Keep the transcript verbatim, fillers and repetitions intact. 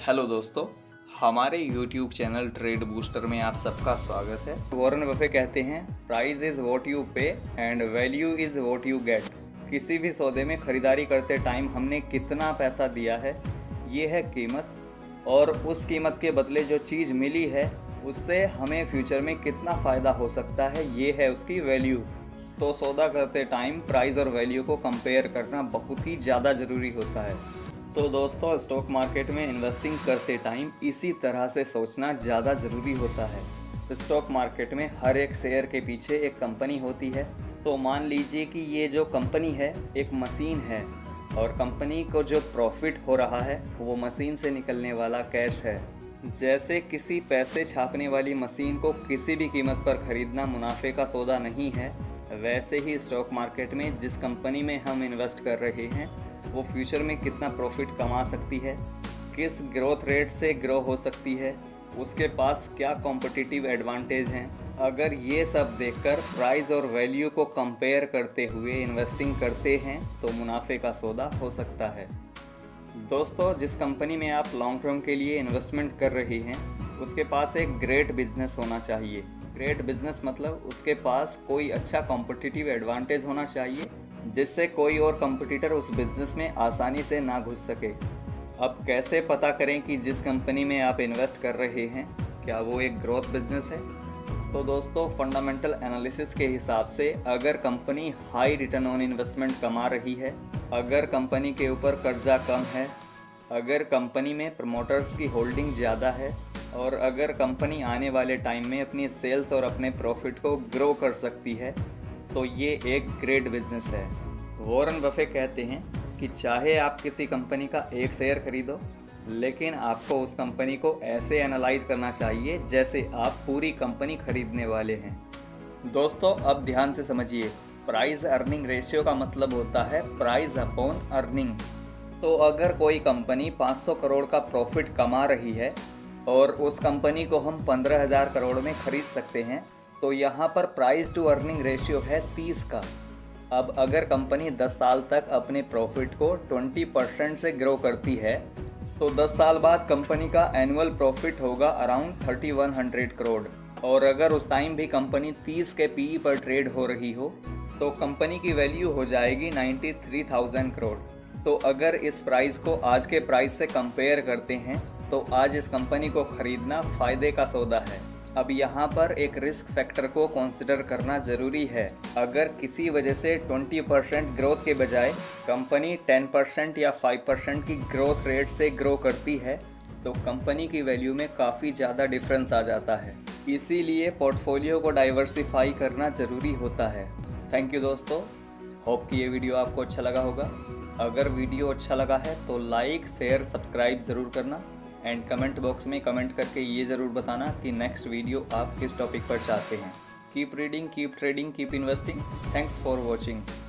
Hello दोस्तों, हमारे YouTube channel trade booster में आप सबका स्वागत है। वॉरेन बफे कहते हैं price is what you pay and value is what you get. किसी भी सौदे में ख़रीदारी करते टाइम हमने कितना पैसा दिया है, ये है कीमत, और उस कीमत के बदले जो चीज़ मिली है उससे हमें फ्यूचर में कितना फ़ायदा हो सकता है, ये है उसकी वैल्यू। तो सौदा करते टाइम प्राइस और वैल्यू को कंपेयर करना बहुत ही ज़्यादा ज़रूरी होता है। तो दोस्तों, स्टॉक मार्केट में इन्वेस्टिंग करते टाइम इसी तरह से सोचना ज़्यादा ज़रूरी होता है। स्टॉक मार्केट में हर एक शेयर के पीछे एक कंपनी होती है। तो मान लीजिए कि ये जो कंपनी है एक मशीन है और कंपनी को जो प्रॉफिट हो रहा है वो मशीन से निकलने वाला कैश है। जैसे किसी पैसे छापने वाली मशीन को किसी भी कीमत पर ख़रीदना मुनाफे का सौदा नहीं है, वैसे ही स्टॉक मार्केट में जिस कंपनी में हम इन्वेस्ट कर रहे हैं वो फ्यूचर में कितना प्रॉफिट कमा सकती है, किस ग्रोथ रेट से ग्रो हो सकती है, उसके पास क्या कॉम्पिटिटिव एडवांटेज हैं, अगर ये सब देखकर प्राइस और वैल्यू को कंपेयर करते हुए इन्वेस्टिंग करते हैं तो मुनाफे का सौदा हो सकता है। दोस्तों, जिस कंपनी में आप लॉन्ग टर्म के लिए इन्वेस्टमेंट कर रहे हैं उसके पास एक ग्रेट बिजनेस होना चाहिए। ग्रेट बिजनेस मतलब उसके पास कोई अच्छा कॉम्पिटिटिव एडवांटेज होना चाहिए जिससे कोई और कंपटीटर उस बिज़नेस में आसानी से ना घुस सके। अब कैसे पता करें कि जिस कंपनी में आप इन्वेस्ट कर रहे हैं क्या वो एक ग्रोथ बिजनेस है? तो दोस्तों, फंडामेंटल एनालिसिस के हिसाब से अगर company high return on investment कमा रही है, अगर कंपनी के ऊपर कर्जा कम है, अगर कंपनी में प्रमोटर्स की होल्डिंग ज़्यादा है और अगर कंपनी आने वाले टाइम में अपनी सेल्स और अपने प्रॉफिट को ग्रो कर सकती है, तो ये एक ग्रेट बिजनेस है। वॉरेन बफे कहते हैं कि चाहे आप किसी कंपनी का एक शेयर खरीदो, लेकिन आपको उस कंपनी को ऐसे एनालाइज करना चाहिए जैसे आप पूरी कंपनी खरीदने वाले हैं। दोस्तों, अब ध्यान से समझिए, प्राइस अर्निंग रेशियो का मतलब होता है प्राइस अपॉन अर्निंग। तो अगर कोई कंपनी पाँच सौ करोड़ का प्रॉफिट कमा रही है और उस कंपनी को हम पंद्रह हज़ार करोड़ में खरीद सकते हैं, तो यहाँ पर प्राइस टू अर्निंग रेशियो है तीस का। अब अगर कंपनी दस साल तक अपने प्रॉफिट को बीस परसेंट से ग्रो करती है तो दस साल बाद कंपनी का एनुअल प्रॉफिट होगा around thirty one hundred crore. और अगर उस टाइम भी कंपनी तीस के पीई पर ट्रेड हो रही हो तो कंपनी की वैल्यू हो जाएगी नाइन्टी थ्री थाउजेंड करोड़। तो अगर इस प्राइस को आज के प्राइस से कंपेयर करते हैं तो आज इस कंपनी को खरीदना फ़ायदे का सौदा है। अब यहाँ पर एक रिस्क फैक्टर को कंसिडर करना ज़रूरी है। अगर किसी वजह से बीस परसेंट ग्रोथ के बजाय कंपनी दस परसेंट या पाँच परसेंट की ग्रोथ रेट से ग्रो करती है तो कंपनी की वैल्यू में काफ़ी ज़्यादा डिफरेंस आ जाता है। इसीलिए पोर्टफोलियो को डाइवर्सिफाई करना ज़रूरी होता है। थैंक यू दोस्तों, होप कि ये वीडियो आपको अच्छा लगा होगा। अगर वीडियो अच्छा लगा है तो लाइक शेयर सब्सक्राइब ज़रूर करना एंड कमेंट बॉक्स में कमेंट करके ये ज़रूर बताना कि नेक्स्ट वीडियो आप किस टॉपिक पर चाहते हैं। Keep reading, keep trading, keep investing. Thanks for watching.